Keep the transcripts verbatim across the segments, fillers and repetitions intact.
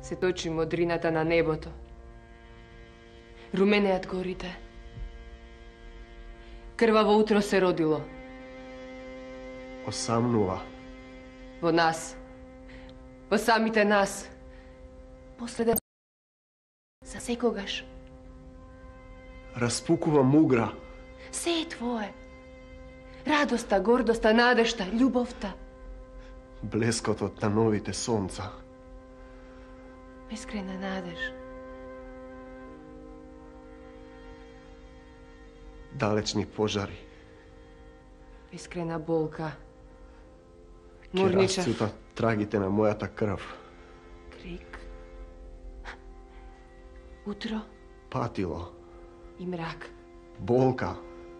се точи модрината на небото. Руменеат горите. Крваво утро се родило. Осамнува. Во нас. Во самите нас. Последен за секогаш. Распукува мугра. Се е твое. Радоста, гордоста, надежта, љубовта. Блескотот на новите сонца. Искрена надеж. Далечни пожари. Искрена болка. Ке Мурничев. расцутат трагите на мојата крв. Крик. Утро Патило. и мрак. Болка.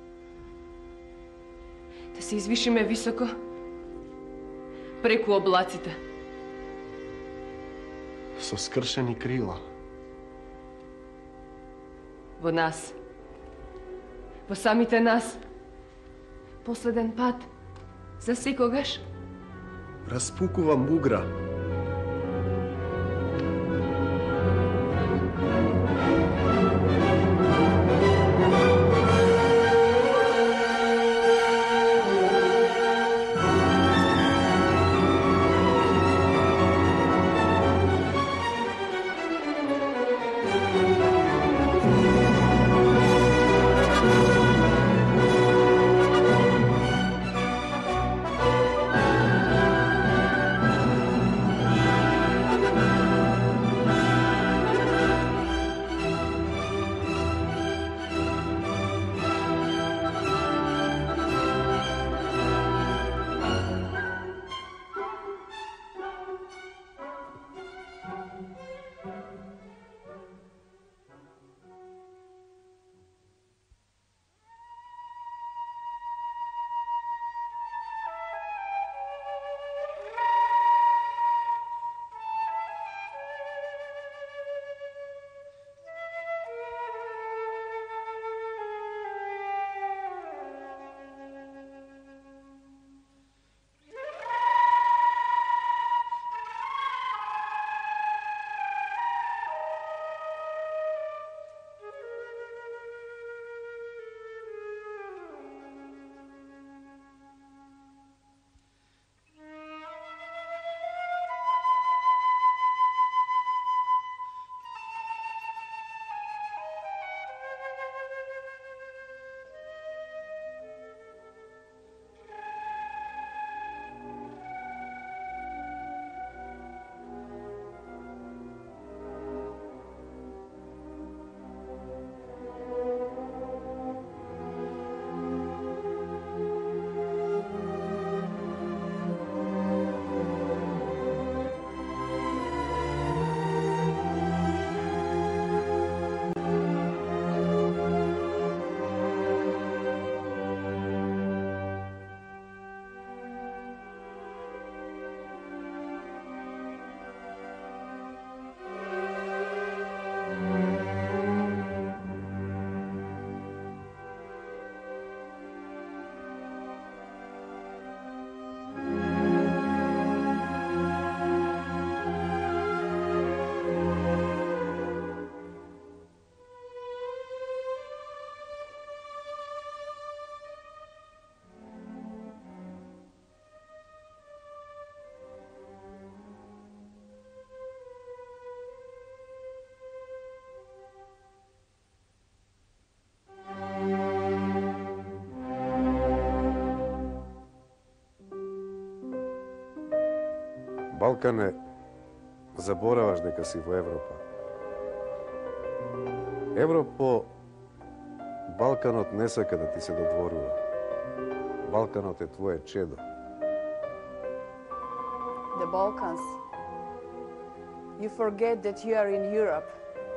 Да се извишиме високо преку облаците. Со скршени крила. Во нас. Во самите нас. Последен пат. За секогаш. Распукува мугра. Балкане, забораваш дека си во Европа. Европо, Балканот не сака да ти се додворува. Балканот е твое чедо. The Balkans. You forget that you are in Europe.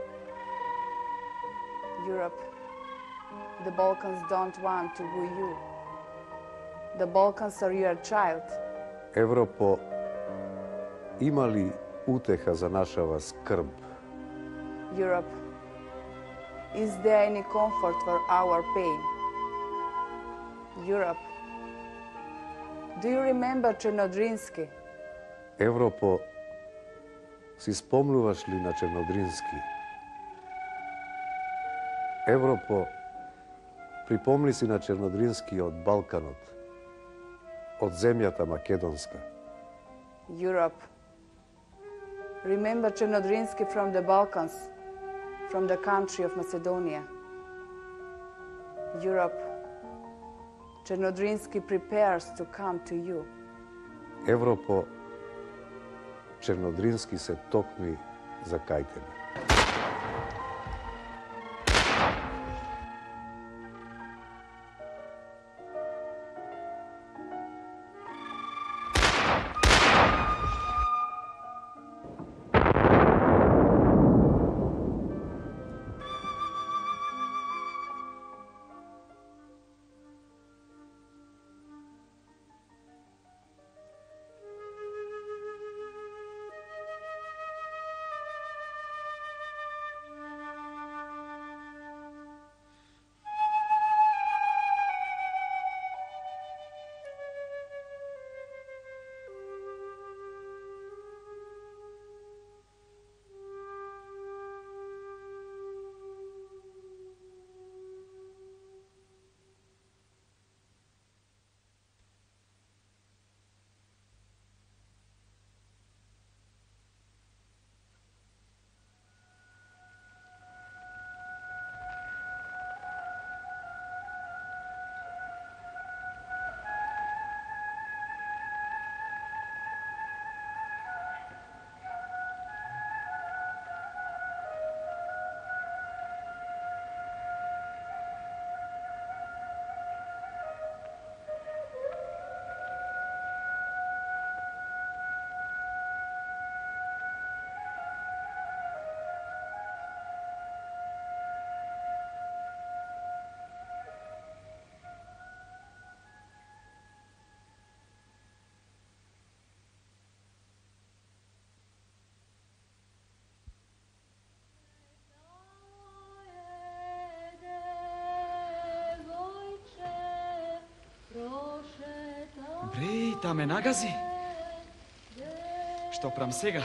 Europe. The Balkans don't want to woo you. The Balkans are your child. Европо, има ли утеха за нашава скрб? Europe. Is there any comfort for our pain? Europe. Do you remember Chernodrinsky? Европо, Си спомнуваш ли на Чернодрински? Европо, припомни си на Чернодрински од Балканот, од земјата Македонска. Europe, remember Chernodrinsky from the Balkans, from the country of Macedonia. Europe, Chernodrinsky prepares to come to you. Европо, Чернодрински се токми за кајтене. Бре, та ме нагази. Што прам сега?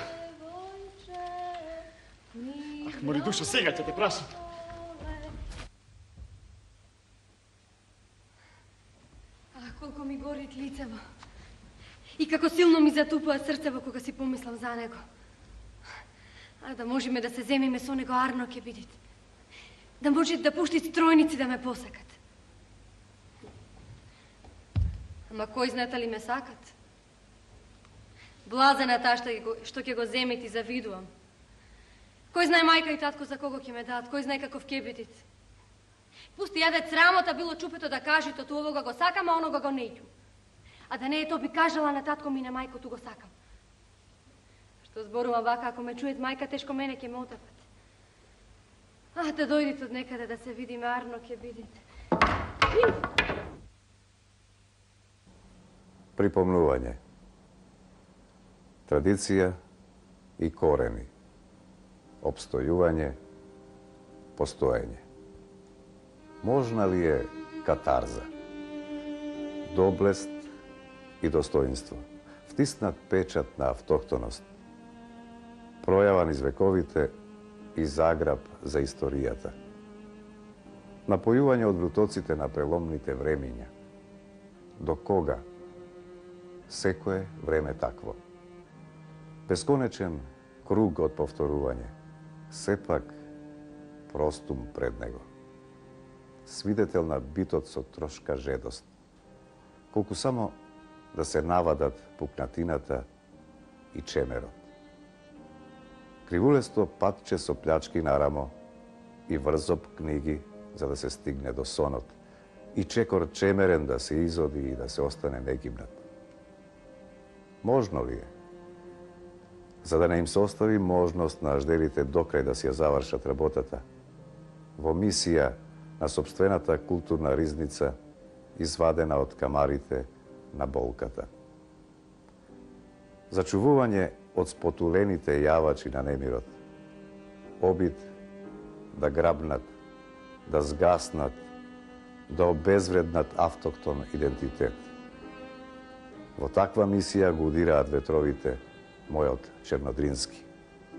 Ах, моли душо, сега ќе те прашам. Ах, колко ми горит лицево. И како силно ми затупува срцево кога си помислам за него. А да можеме да се земиме со него, арно ќе бидит. Да може да пушти стројници да ме посакат. Ама кој знаете ли ме сакат? Блазена таа што, што ќе го земет и завидувам. Кој знае мајка и татко за кого ќе ме дадат, кој знае каков ќе бидит. Пусти јаде срамота било чупето да каже тото овога го сакам, а онога го неќу. А да не е то би кажала на татко ми на мајкото го сакам. Што зборувам вака, ако ме чует мајка, тешко мене ќе ме отапат. А, да дојдите од некаде да се видиме, арно ќе бидите. Припомнување, традиција и корени, обстојување, постоење. Можна ли е катарза, доблест и достоинство, втиснат печат на автохтоност, пројава низ вековите и заграб за историјата, напојување од брутоците на преломните времиња. До кога? Секое време такво. Бесконечен круг од повторување, сепак простум пред него. Свидетел на битот со трошка жедост. Колку само да се навадат пукнатината и чемерот. Кривулесто патче со плячки нарамо и врзоп книги за да се стигне до сонот и чекор чемерен да се изоди и да се остане негибнат. Можно ли е? За да не им се остави можност на ажделите докрај да си ја завршат работата, во мисија на собствената културна ризница извадена од камарите на болката. Зачувување од спотулените јавачи на немирот, обид да грабнат, да згаснат, да обезвреднат автохтон идентитет. Во таква мисија го удираат ветровите мојот Чернодрински.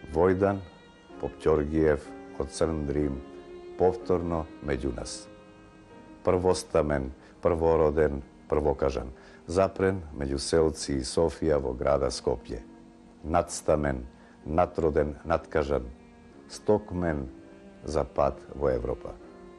Vojdan, Popćorgijev, od Crn Drim, povtorno među nas. Prvostamen, prvoroden, prvokažan, zapren među selci i Sofijavo grada Skopje. Nadstamen, natroden, natkažan, stokmen za pad vo Evropa.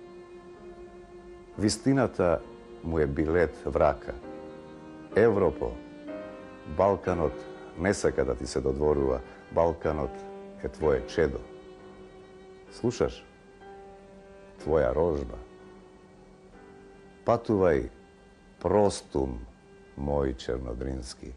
Vistinata mu je bilet vraka. Evropo, Balkanot ne saka da ti se dodvorува, Balkanot je tvoje čedo. Slušaš? Tvoja rožba. Patuvaj prostum, moj černodrinski.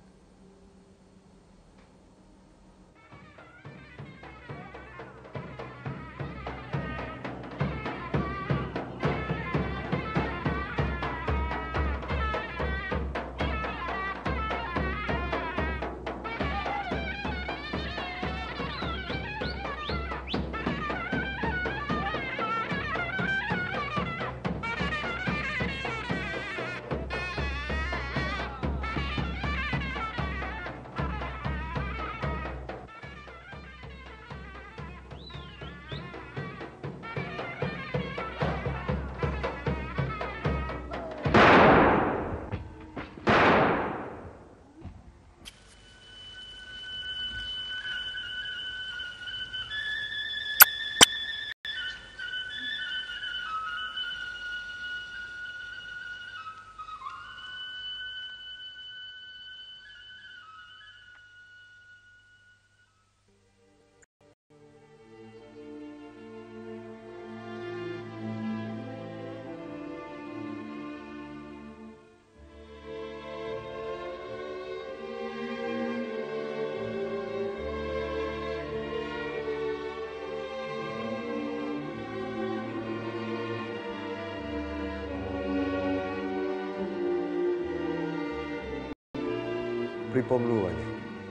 Pripomnuvanje.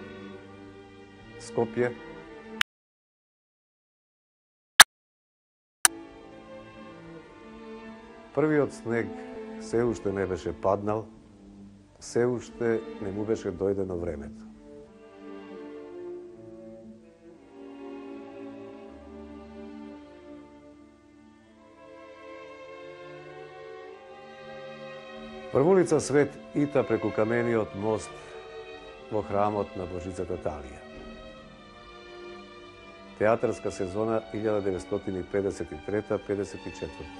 Skopje, првиот снег се уште не беше паднал, се уште не му беше дојдено времето. Првулица Свет Ита преку камениот мост во храмот на Божицата Талија. Театарска сезона илјада деветстотини педесет и трета - педесет и четврта.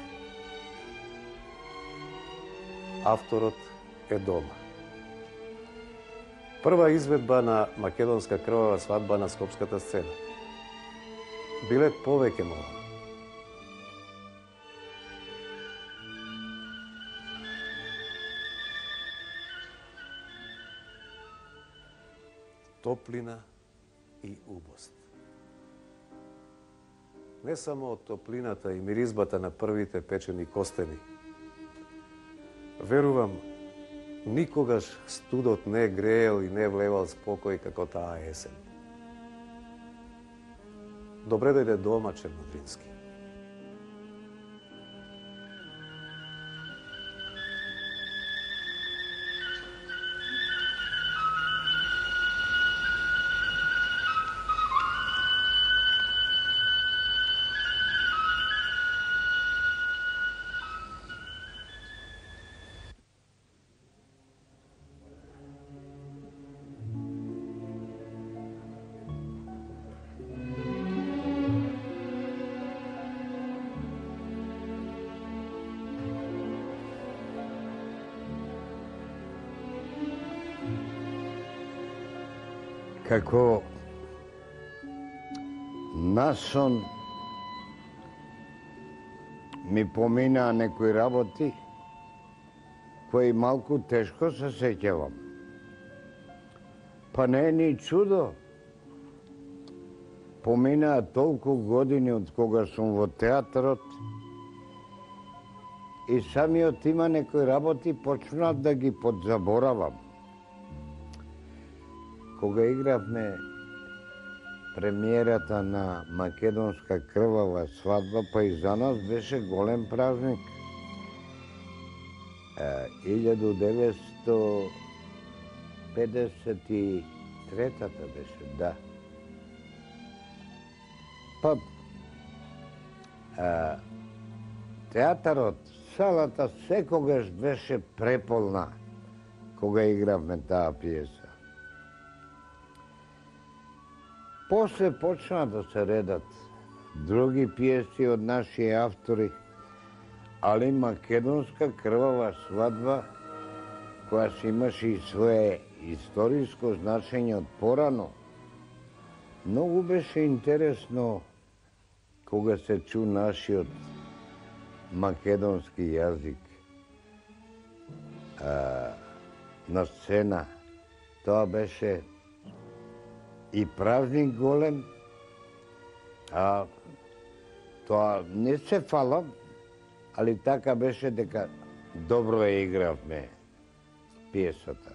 Авторот е дома. Прва изведба на македонска крвава свадба на скопската сцена. Билет повеќе молам. Топлина и убост. Не само од топлината и миризбата на првите печени костени. Верувам, никогаш студот не греел и не влевал спокој како таа есен. Добре дојде дома, Чернодрински. Како насон ми поминаа некои работи кои малку тешко се сеќавам. Па не е ни чудо. Поминаа толку години од кога сум во театарот и самиот има некои работи почнав да ги подзаборавам. Кога игравме премиерата на македонска крвава свадба, па и за нас беше голем празник. илјада деветстотини педесет и трета беше, да. Па, а, театарот, салата секогаш беше преполна кога игравме таа пиеса. После почна да се редат други пиеси од наши автори, али македонска крвава свадба, која си имаше и свое историско значење од порано, многу беше интересно кога се чу нашиот македонски јазик а, на сцена. Тоа беше и празник голем, а тоа не се фала, али така беше дека добро ја игравме пиесата.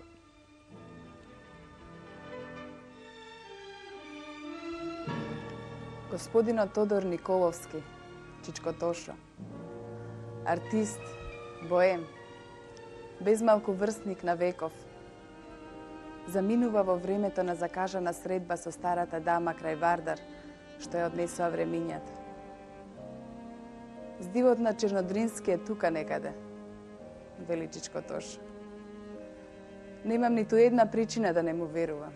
Господинот Тодор Николовски, Чичко Тошо, артист, боем, безмалку врсник на веков, заминува во времето на закажана средба со старата дама крај Вардар, што ја однесува времињата. Здивот на Чернодрински е тука некаде, вели Чичко Тошо. Немам ниту една причина да не му верувам.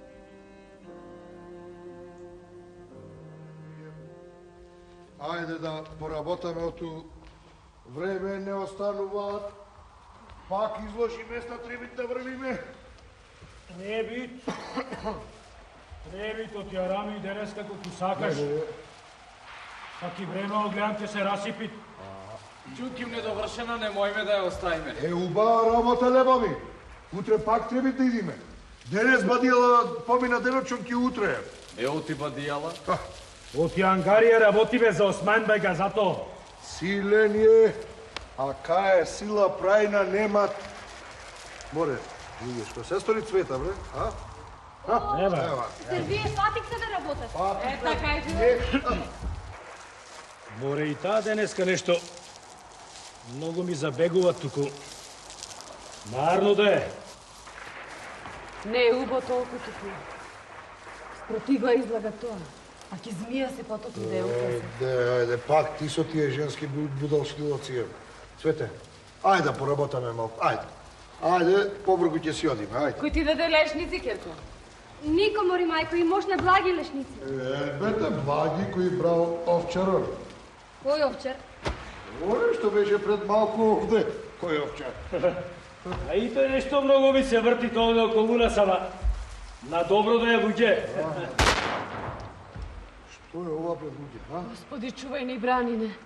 Ајде да поработаме оту време, не остануваат. Пак изложи места, треба да врвиме. Не бит. Не бит, од јарами и денес како ку сакаш. Пак и време огледам ќе се расипит. Чуким недовршена, немојме да ја оставиме. Е, убава работа, лебави. Утре пак треба да идиме. Денес бадијала помина деночон ки утре. Е, оти бадијала? Од Јангарија работиме за Осман бега, зато. Силен е, а кај е сила прајна немат. Море, видиш, што се стори Цвета, бре, а? Нема. Се вие фатик се да работат. Е, така е било. Море и таа денеска нешто многу ми забегува туку. Марно да е. Не е убо толку туку. Спротива излага тоа. А ки змија се потопи да ја укасе. Ајде, ајде, пак ти со тие женски будалшкилоци. Цвете, ајде да поработаме малку, ајде. Ајде, побргу ќе си одиме, ајде. Кој ти даде лешници, Керко? Нико, мори мајко, и можна благи лешници. Е, бете, благи кој брал овчарон. Кој овчар? Оне што беше пред малку овде. Кој овчар? А и тој нешто многу ми се врти тоа околу нас, ама на добро да ја луѓе. Што е ова пред луѓе, а? Господи, чувај ни брани не.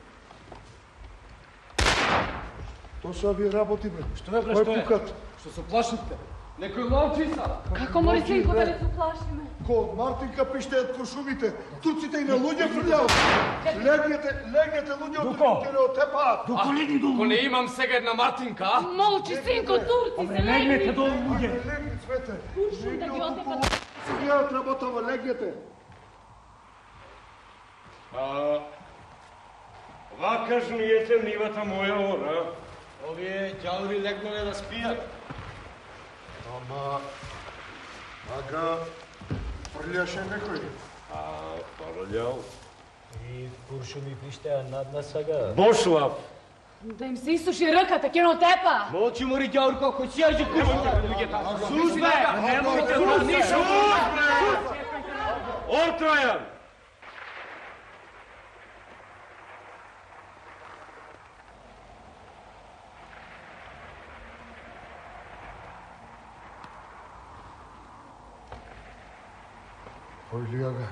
Тоа се вие работи, бре. Што е, бре, Кој што е? пукат? Што се плашите? Некој ловчи са? Како мори синко да не се плашиме? Ко од Мартинка пиштеат куршумите, турците и на луѓе фрлјаат. Легнете, легнете луѓе од Дуко! ќе не отепаат. Дуко легни долу. Ако не имам сега една Мартинка, а? Молчи, синко, турци се Легнете легни. долу, луѓе. Легни, Цвете. Куршум да ги отепат. Си гледат работава, легнете. А, вака жмиете нивата моја ора. овие ѓаури легнале да спијат. Ама, ага, фрљаше некој. А, паролјал. И куршуми пиштеа над нас сега. Бошлав. Да им се исуши ръката, ќе не отепа. Молчи, мори ѓаурко, ако си јаѓи куршите луѓето. Службе! Немојте да нишу! Отрајан! Фрљага.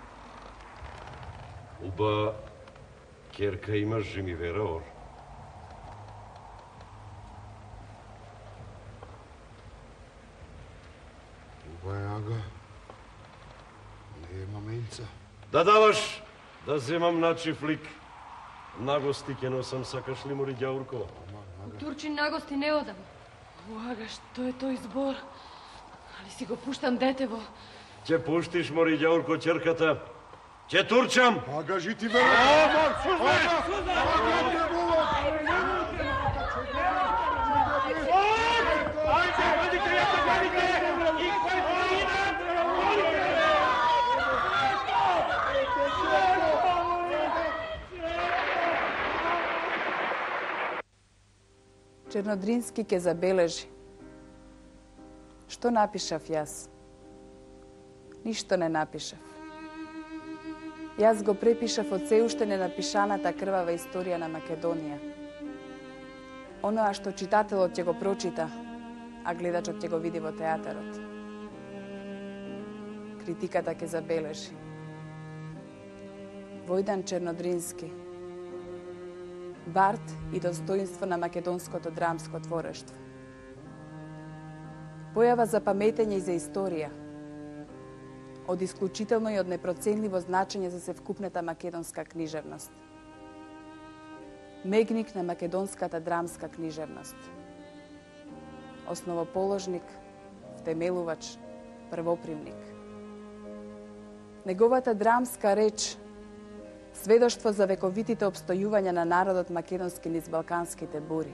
Уба, керка имаш жимивера ор. Уба е ага. Не е маменца. Да даваш, да земам начив лик. Нагости ке носам, сакаш ли мори ѓаурко? Турчин нагости не одам. Ага, што е тој збор? Али си го пуштам детево. Ќе пуштиш мори ѓаурко черката. Ќе турчам. Ага, жити веро. Чернодрински ке забележи. Што напишав јас? Ништо не напишав. Јас го препишав од се уште ненапишаната крвава историја на Македонија. Оноа што читателот ќе го прочита, а гледачот ќе го види во театарот. Критиката ќе забележи. Војдан Чернодрински. Бард и достоинство на македонското драмско творештво. Појава за паметење и за историја. Од исклучително и од непроценливо значење за севкупната македонска книжевност. Мегник на македонската драмска книжевност. Основоположник, втемелувач, првопримник. Неговата драмска реч сведоштво за вековитите обстојувања на народот македонски низ балканските бури.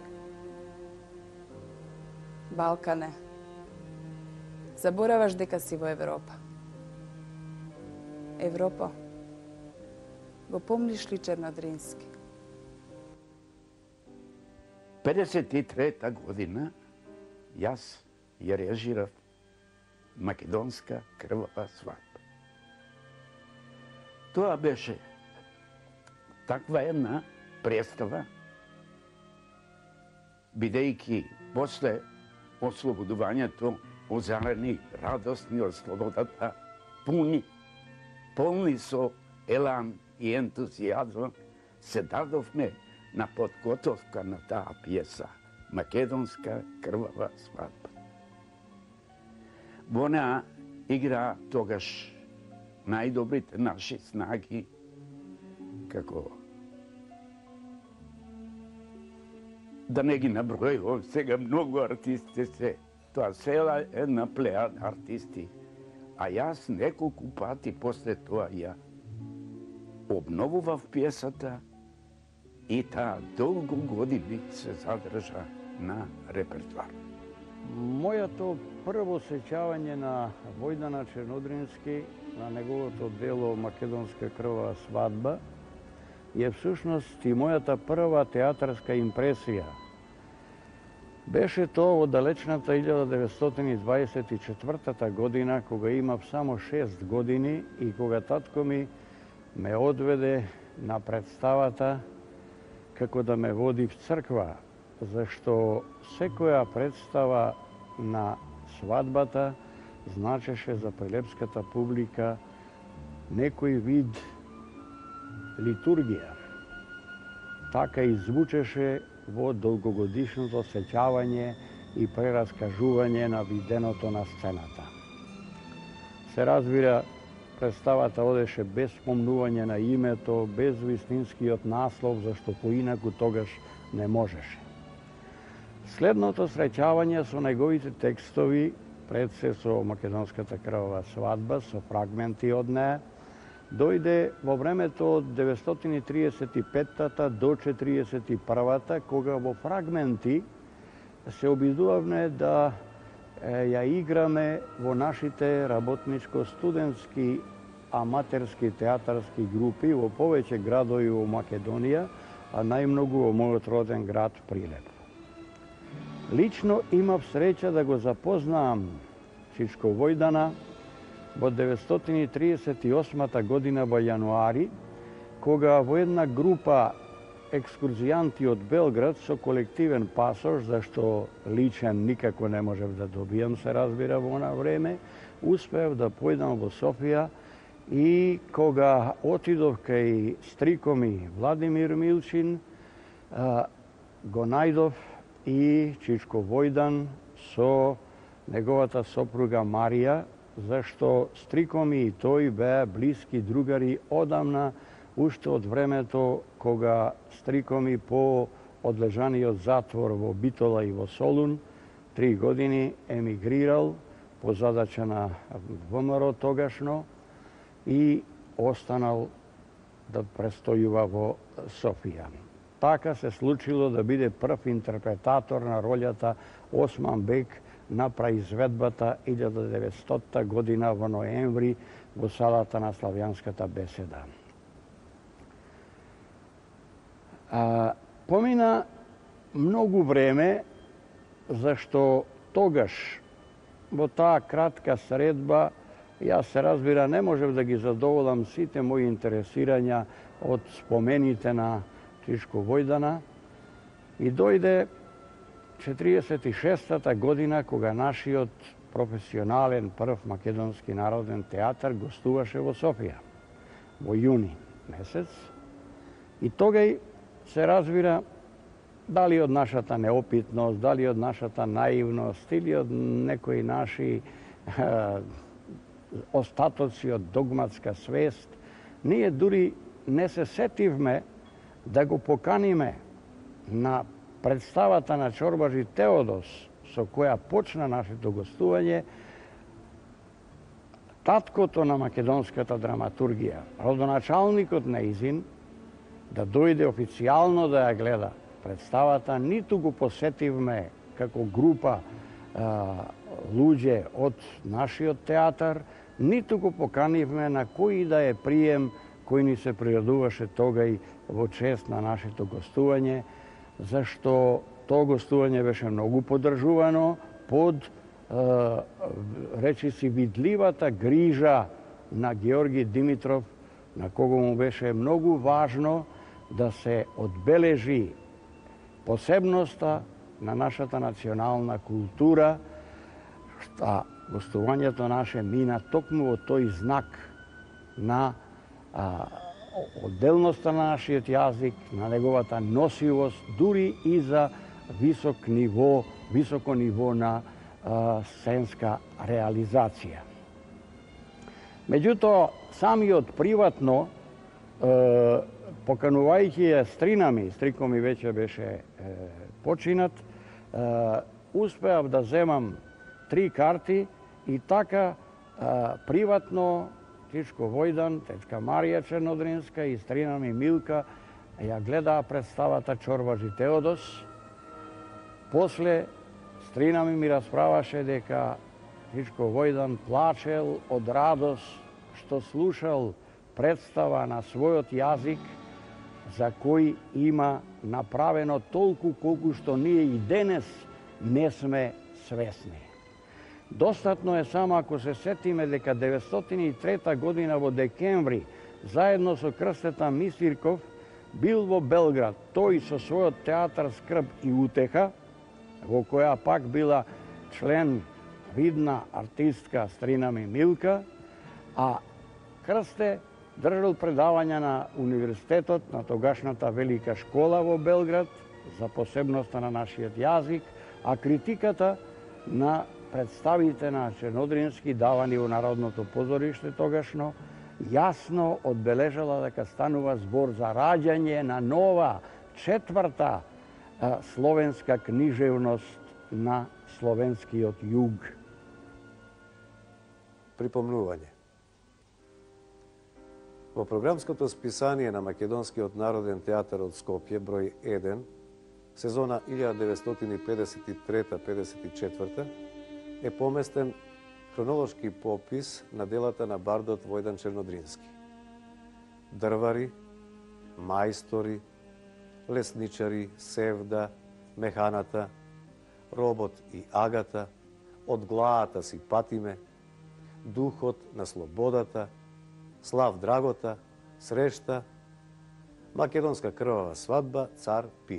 Балкане, забораваш дека си во Европа. Европа, го помниш ли Чернодрински? педесет и трета година јас ја режирав македонска крвава свадба. Тоа беше таква една представа, бидејќи после ослободувањето озарени, радосни од слободата, пуни, полни со елан и ентузијазм, се дадовме на подготовка на таа пиеса Македонска крвава свадба. Во неа игра тогаш најдобрите наши снаги, како да не ги набројувам сега многу артисти се, тоа села една плејада артисти, а јас неколку пати после тоа ја обновував пиесата и таа долго години се задржа на репертуар. Мојато прво сеќавање на Војдана Чернодрински, на неговото дело Македонска крвава свадба, е всушност и мојата прва театарска импресија. Беше тоа во далечната илјада деветстотини дваесет и четвртата година, кога имав само шест години и кога татко ми ме одведе на представата како да ме води в црква, зашто секоја представа на свадбата значеше за прилепската публика некој вид литургија. Така и звучеше во долгогодишното сеќавање и прераскажување на виденото на сцената. Се разбира, представата одеше без спомнување на името, без вистинскиот наслов, зашто поинаку тогаш не можеше. Следното среќавање со неговите текстови, пред се со Македонската крвава свадба, со фрагменти од неа, дојде во времето од деветстотини триесет и петта до четириесет и првата, кога во фрагменти се обидувавме да ја играме во нашите работничко-студентски аматерски театарски групи во повеќе градови во Македонија, а најмногу во мојот роден град Прилеп. Лично имав среќа да го запознаам Чичко Војдана во деветстотини триесет и осмата година во јануари, кога во една група екскурзијанти од Белград со колективен пасош, зашто личен никако не можев да добијам, се разбира, во она време, успеав да појдам во Софија и кога отидов кај стриком ми Владимир Милчин, го најдов и Чичко Војдан со неговата сопруга Марија, зашто стриком и тој беа блиски другари одамна, уште од времето кога стриком и по одлежаниот затвор во Битола и во Солун, три години емигрирал по задача на ВМРО тогашно и останал да престојува во Софија. Така се случило да биде прв интерпретатор на ролјата Осман Бек на праизведбата илјада деветстотта година во ноември во салата на Славјанската беседа. А, помина многу време зашто тогаш во таа кратка средба јас се разбира не можев да ги задоволам сите мои интересирања од спомените на Чичко Војдана и дојде четириесет и шестата година кога нашиот професионален прв македонски народен театар гостуваше во Софија во јуни месец и тогај се разбира дали од нашата неопитност, дали од нашата наивност или од некои наши е, остатоци од догматска свест, ние дури не се сетивме да го поканиме на представата на Чорбажи Теодос, со која почна нашето гостување, таткото на македонската драматургија, родоначалникот на Изин, да дојде официјално да ја гледа представата, ниту го посетивме како група а, луѓе од нашиот театар, ниту го поканивме на кој да е прием кој ни се приредуваше тогај во чест на нашето гостување, зашто тоа гостување беше многу поддржувано под е, речиси видливата грижа на Георги Димитров, на кого му беше многу важно да се одбележи посебноста на нашата национална култура, што гостувањето наше мина токму во тој знак на а, одделноста на нашиот јазик, на неговата носивост, дури и за висок ниво, високо ниво на а, сценска реализација. Меѓутоа, самиот приватно, е, поканувајќи ја стрина ми, стрико ми веќе беше е, починат, е, успеав да земам три карти и така е, приватно Чичко Војдан, течка Марија Чернодринска и стрина ми Милка ја гледаа представата Чорбажи Теодос. После стрина ми ми расправаше дека Чичко Војдан плачел од радост што слушал представа на својот јазик за кој има направено толку колку што ние и денес не сме свесни. Достатно е само ако се сетиме дека деветстотини и трета година во декември, заедно со Крстета Мисирков, бил во Белград, тој со својот театар Скрб и утеха, во која пак била член видна артистка Стрина ми Милка, а Крсте држал предавања на универзитетот, на тогашната велика школа во Белград, за посебноста на нашиот јазик, а критиката на представите на Чернодрински давани во Народното позориште тогашно, јасно одбележала дека станува збор за раѓање на нова, четврта а, словенска книжевност на словенскиот југ. Припомнување. Во програмското списание на Македонскиот народен театар од Скопје, број еден, сезона илјада деветстотини педесет и трета - педесет и четврта, е поместен хронолошки попис на делата на бардот Војдан Чернодрински. Дрвари, мајстори, лесничари, севда, механата, робот и агата, од глаата си патиме, духот на слободата, слав драгота, срешта, македонска крвава свадба, цар пир.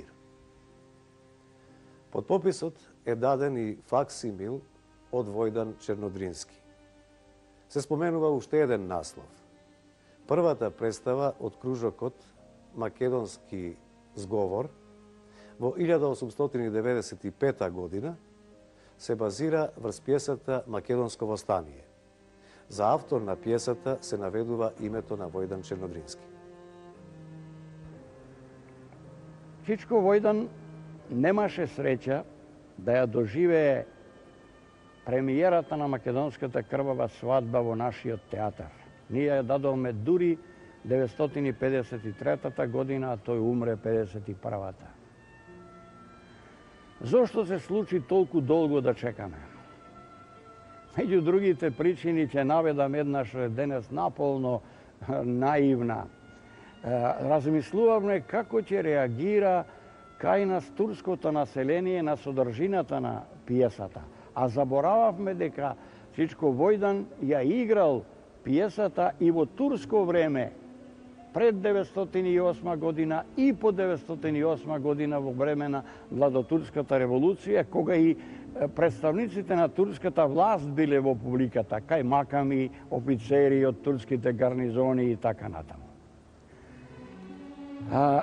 Под пописот е даден и факсимил од Војдан Чернодрински. Се споменува уште еден наслов. Првата представа од кружокот Македонски зговор во илјада осумстотини деветдесет и пета година се базира врз пиесата Македонско востание. За автор на пиесата се наведува името на Војдан Чернодрински. Чичко Војдан немаше среќа да ја доживее премиерата на македонската крвава свадба во нашиот театар. Ние ја дадовме дури деветстотини педесет и третата година, а тој умре педесет и првата. Зошто се случи толку долго да чекаме? Меѓу другите причини ќе наведам еднаш денес наполно наивна. Размислувавме како ќе реагира кај нас турското население на содржината на пиесата. А заборававме дека Чичко Војдан ја играл пиесата и во турско време, пред деветстотини и осма година и по деветстотини и осма година во време на Владотурската револуција, кога и представниците на турската власт биле во публиката, кај маками, офицери од турските гарнизони и така натаму. А,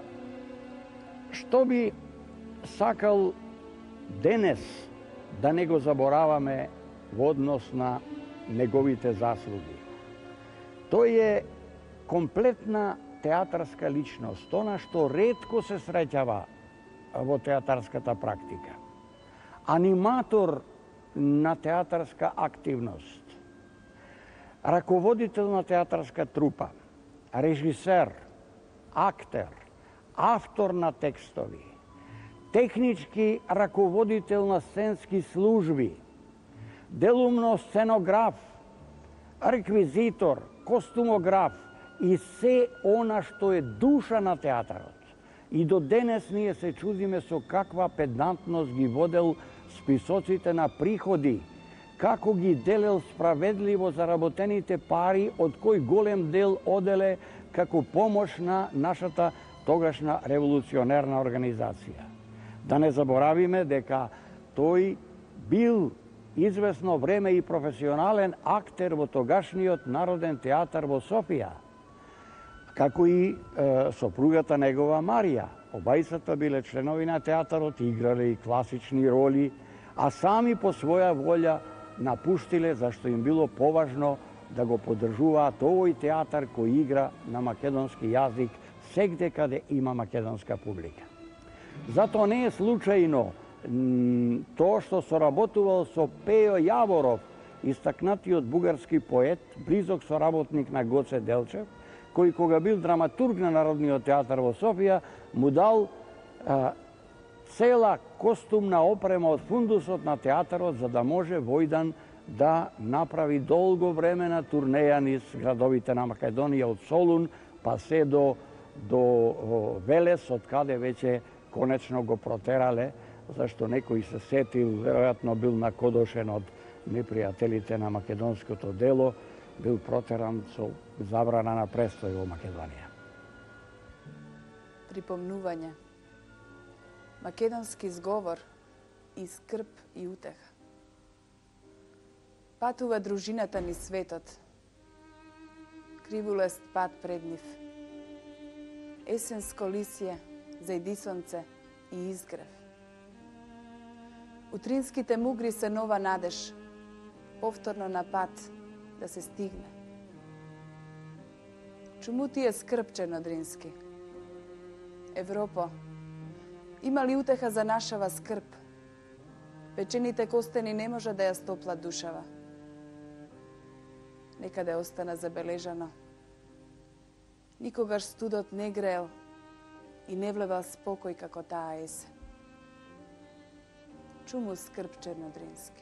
што би сакал денес да не го забораваме во однос на неговите заслуги? Тој е комплетна театарска личност, она што ретко се среќава во театарската практика. Аниматор на театарска активност, раководител на театарска трупа, режисер, актер, автор на текстови, технички раководител на сценски служби, делумно сценограф, реквизитор, костумограф и се она што е душа на театарот. И до денес ние се чудиме со каква педантност ги водел списоците на приходи, како ги делел справедливо заработените пари, од кој голем дел оделе како помош на нашата тогашна револуционерна организација. Да не заборавиме дека тој бил известно време и професионален актер во тогашниот Народен театар во Софија, како и е, сопругата негова Марија. Обајцата биле членови на театарот, играле и класични роли, а сами по своја волја напуштиле зашто им било поважно да го поддржуваат овој театар кој игра на македонски јазик сегде каде има македонска публика. Затоа не е случајно тоа што соработувал со Пејо Јаворов, истакнатиот бугарски поет, близок соработник на Гоце Делчев, кој кога бил драматург на Народниот театар во Софија, му дал а, цела костумна опрема од фундусот на театарот за да може Војдан да направи долго време на турнеја низ градовите на Македонија од Солун па се до, до Велес, од каде веќе конечно го протерале, зашто некој се сетил, веројатно бил накодошен од непријателите на македонското дело, бил протеран со забрана на престој во Македонија. Припомнување. Македонски зговор и скрб и утеха. Патува дружината низ светот. Кривулест пат пред нив. Есенско лисје, зајдисонце и изгрев. Утринските мугри се нова надеж, повторно на пат да се стигне. Чуму ти е скрб, Чернодрински? Европо, има ли утеха за нашава скрб? Печените костени не може да ја стопла душава. Некаде остана забележано. Никогаш студот не грел и не влевал спокој како таа есен. Чуму скрб, Чернодрински?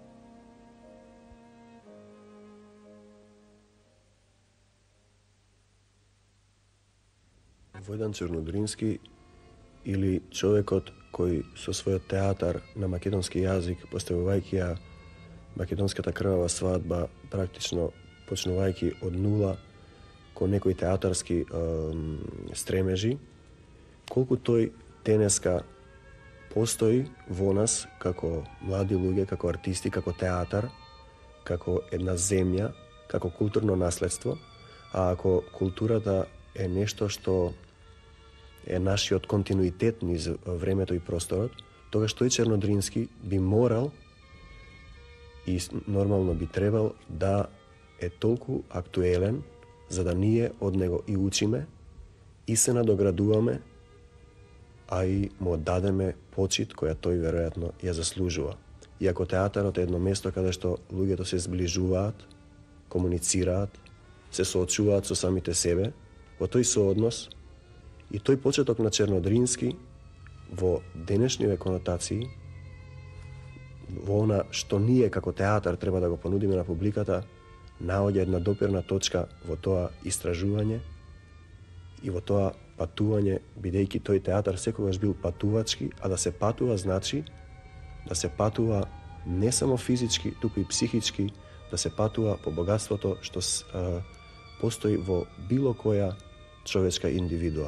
Војдан Чернодрински или човекот кој со својот театар на македонски јазик, поставувајќи ја македонската крвава свадба, практично почнувајќи од нула кон некои театарски е, стремежи, колку тој денеска постои во нас како млади луѓе, како артисти, како театар, како една земја, како културно наследство, а ако културата е нешто што е нашиот континуитет низ времето и просторот, тогаш тој Чернодрински би морал и нормално би требал да е толку актуелен за да ние од него и учиме и се надоградуваме, а и му дадеме почит која тој веројатно ја заслужува. Иако театарот е едно место каде што луѓето се зближуваат, комуницираат, се соочуваат со самите себе, во тој сооднос и тој почеток на Чернодрински во денешниве конотации, во она што ние како театар треба да го понудиме на публиката, наоѓа една допирна точка во тоа истражување и во тоа патување, бидејќи тој театар секогаш бил патувачки, а да се патува значи да се патува не само физички, туку и психички, да се патува по богатството што а, постои во било која човечка индивидуа.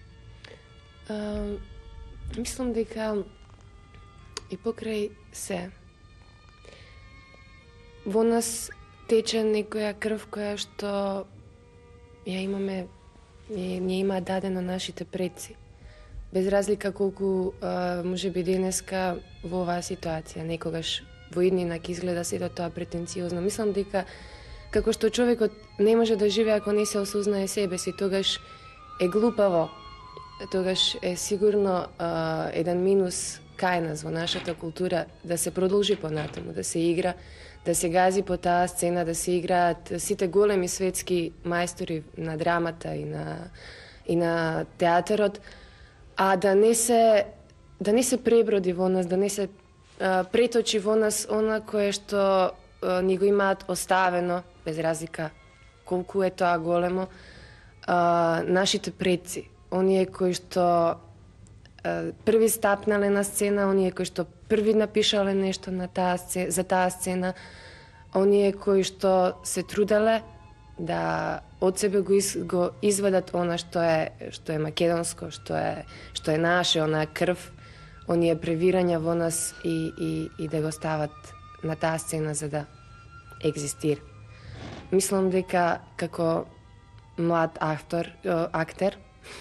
А, мислам дека и покрај се во нас тече некоја крв која што ја имаме, не има дадено нашите предци. Без разлика колку а, може би денеска во оваа ситуација, некогаш во иднина ќе изгледа сето тоа претенциозно. Мислам дека како што човекот не може да живее ако не се осознае себе си, тогаш е глупаво, тогаш е сигурно а, еден минус кај нас во нашата култура да се продолжи понатаму, да се игра, да се гази по таа сцена, да се играат сите големи светски мајстори на драмата и на и на театарот, а да не се да не се преброди во нас, да не се а, преточи во нас она кое што а, ни го имаат оставено, без разлика колку е тоа големо, а, нашите предци, оние кои што а, први стапнале на сцена, оние кои што први напишале нешто на таа сцена, за таа сцена, оние кои што се труделе да од себе го, из, го извадат она што е што е македонско, што е што е наше, онаа крв, оние превирања во нас и и и да го стават на таа сцена за да екзистира. Мислам дека како млад актор, актер,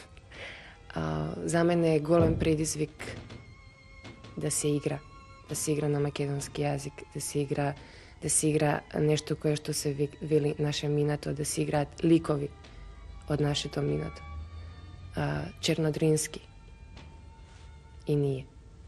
за мене е голем предизвик да се игра, да се игра на македонски јазик, да се игра да се игра нешто кое што се вели наше минато, да се играат ликови од нашето минато. А, Чернодрински и ние.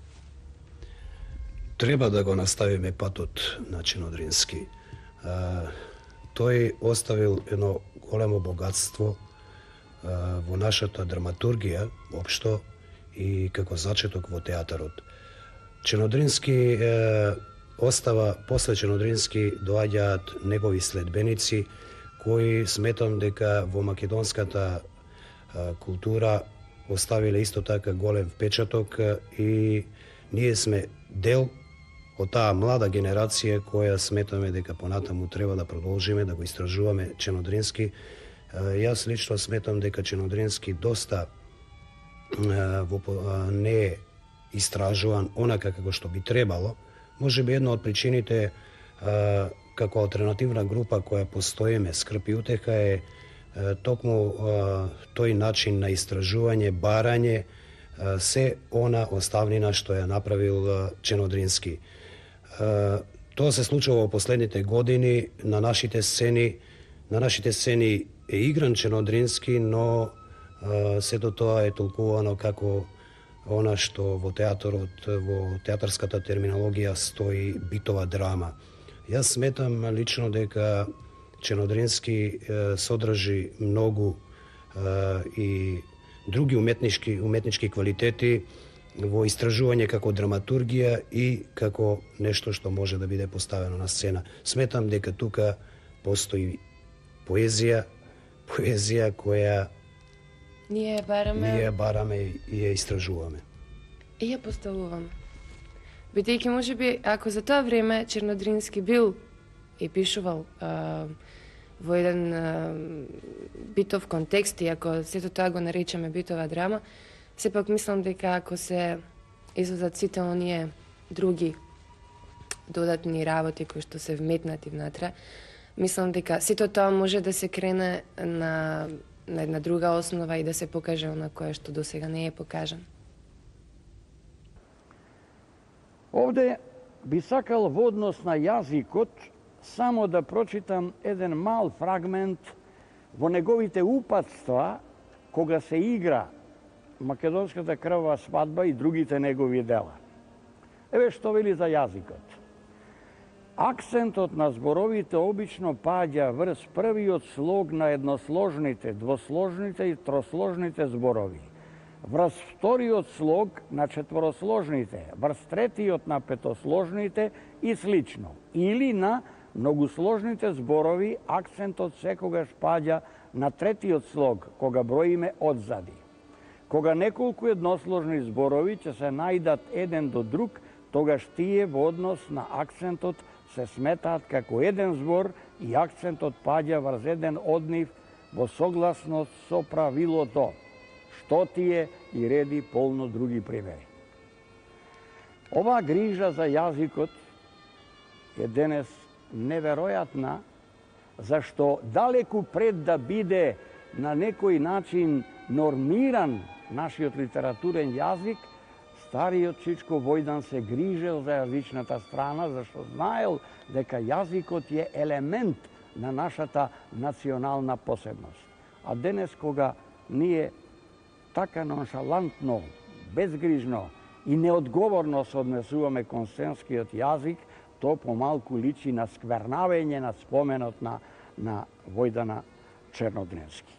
Треба да го наставиме патот на Чернодрински. А, тој оставил едно големо богатство а, во нашата драматургија, општо, и како зачеток во театарот. Чернодрински е, остава, после Чернодрински доаѓаат негови следбеници, кои сметам дека во македонската а, култура оставиле исто така голем впечаток и ние сме дел од таа млада генерација која сметаме дека понатаму треба да продолжиме да го истражуваме Чернодрински. Јас лично сметам дека Чернодрински доста во, не е истражуван онака како што би требало. Може би една од причините како алтернативна група која постоиме Скрп и утеха е токму тој начин на истражување, барање, се она оставнина што ја направил Чернодрински. Тоа се случува во последните години на нашите сцени. На нашите сцени е игран Чернодрински, но сето тоа е толкувано како она што во театарот, во театарската терминологија стои битова драма. Јас сметам лично дека Чернодрински содржи многу и други уметнички, уметнички квалитети во истражување како драматургија и како нешто што може да биде поставено на сцена. Сметам дека тука постои поезија, поезија која ние бараме, ние бараме и ја истражуваме. И ја поставуваме. Бидејќи можеби ако за тоа време Чернодрински бил и пишувал а, во еден а, битов контекст и ако сето тоа го наречеме битова драма, сепак мислам дека ако се извадат сите оние други додатни работи кои што се вметнати внатре, мислам дека сето тоа може да се крене на, на една друга основа и да се покаже она кое што досега не е покажан. Овде би сакал во однос на јазикот само да прочитам еден мал фрагмент во неговите упатства кога се игра Македонската крвава свадба и другите негови дела. Еве што вели за јазикот. Акцентот на зборовите обично паѓа врз првиот слог на едносложните, двосложните и тросложните зборови, врз вториот слог на четворосложните, врз третиот на петосложните и слично. Или на многусложните зборови акцентот секогаш паѓа на третиот слог, кога броиме одзади. Кога неколку едносложни зборови ќе се најдат еден до друг, тогаш тие во однос на акцентот се сметаат како еден збор и акцентот паѓа врз еден од нив во согласност со правилото, што тие и реди полно други примери. Оваа грижа за јазикот е денес неверојатна, зашто далеку пред да биде на некој начин нормиран нашиот литературен јазик, стариот Чичко Војдан се грижел за јазичната страна, зашто знаел дека јазикот е елемент на нашата национална посебност. А денес кога ние така ноншалантно, безгрижно и неодговорно се однесуваме кон сценскиот јазик, то помалку личи на сквернавање на споменот на, на Војдана Чернодрински.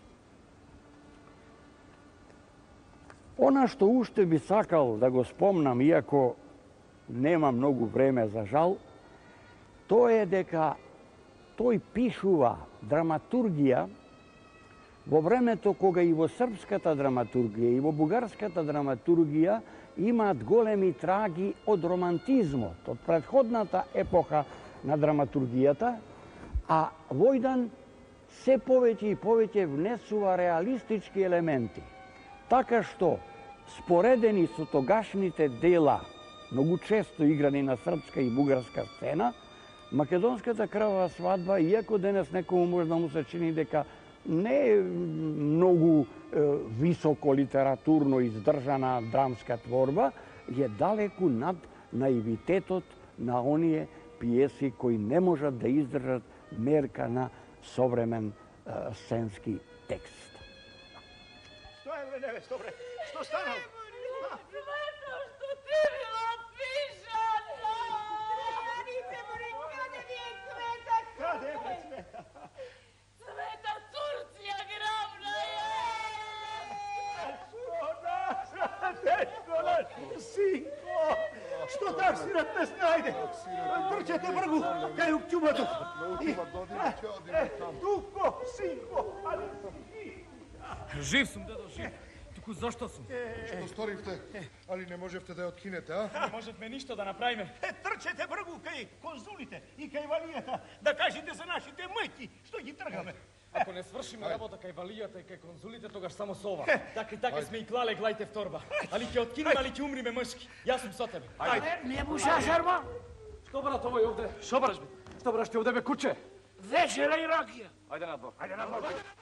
Она што уште би сакал да го спомнам, иако нема многу време за жал, тоа е дека тој пишува драматургија во времето кога и во српската драматургија и во бугарската драматургија имаат големи траги од романтизмот, од претходната епоха на драматургијата, а Војдан се повеќе и повеќе внесува реалистички елементи. Така што, споредени со тогашните дела, многу често играни на српска и бугарска сцена, Македонската крвава свадба, иако денес некому може да му се чини дека не е многу е, високо литературно издржана драмска творба, е далеку над наивитетот на оние пиеси кои не можат да издржат мерка на современ е, сценски текст. Што е, бе, неве, добре? Што станало? Гледам што ти била пишана! Раните мори, каде ви е Цвета? Каде е, бе, Цвета? Цвета Турција грабна е! Што наш, дечко наш, синко! Што таксират не снајде? Трчете бргу, кај укчумато! Туко, синко, али Жив сум, дедо, жив. Туку зашто сум? Што сторивте, али не можевте да ја откинете, а? Не можевме ништо да направиме. Трчете бргу кај конзулите и кај валијата, да кажете за нашите мъјки, што ги тргаме. Ако не свршиме работа кај валијата и кај конзулите, тогаш само сова. Така и така сме и клале глајте в торба. Али ќе откинеме, али ќе умриме мъжки. Јас сум со тебе. Ајде, не буша шарма. Што брат овој овде? Што браш бе? Што браш ти овде бе куче? Вечера и ракија. Ајде надвор. Ајде надвор.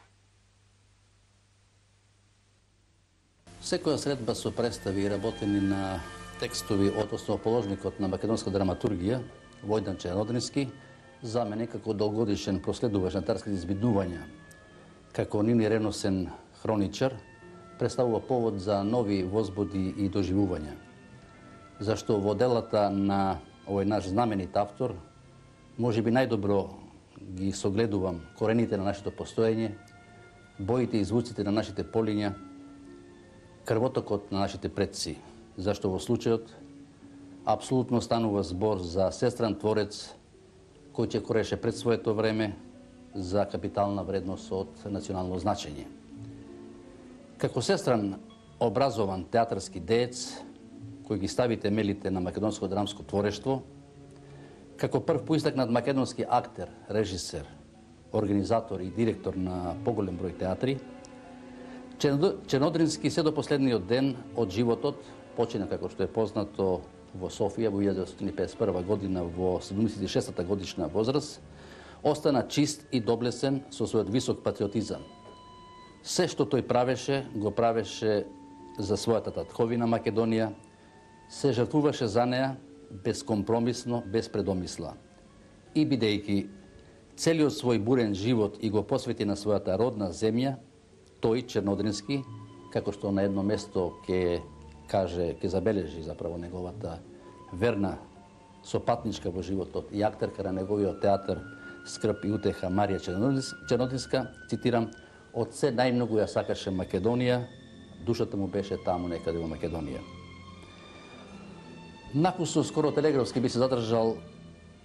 Секоја средба со представи работени на текстови од основоположникот на македонска драматургија, Војдан Чернодрински, за мене како долгодишен проследувач на тарските избиднувања, како нивни реносен хроничар, представува повод за нови возбуди и доживувања. Зашто во делата на овој наш знаменит автор, може би најдобро ги согледувам корените на нашето постоење, боите и звуците на нашите полиња, крвотокот на нашите предци, зашто во случајот апсолутно станува збор за сестран творец кој ќе кореше пред своето време за капитална вредност од национално значење. Како сестран образован театарски деец, кој ги стави темелите на македонско драмско творештво, како прв поистакнат македонски актер, режисер, организатор и директор на поголем број театри, Чернодрински се до последниот ден од животот почина, како што е познато, во Софија во илјада деветстотини и педесет и прва година во седумдесет и шеста годишна возраст, остана чист и доблесен со својот висок патриотизам. Се што тој правеше, го правеше за својата татковина Македонија, се жртвуваше за неа безкомпромисно, без предомисла. И бидејќи целиот свој бурен живот и го посвети на својата родна земја, тој, Чернодрински, како што на едно место ќе каже, ќе забележи заправо неговата верна сопатничка во животот и актерка на неговиот театар Скрп и утеха Марија Чернодринска, цитирам, од се најмногу ја сакаше Македонија, душата му беше таму некаде во Македонија. Накусо скоро телеграфски би се задржал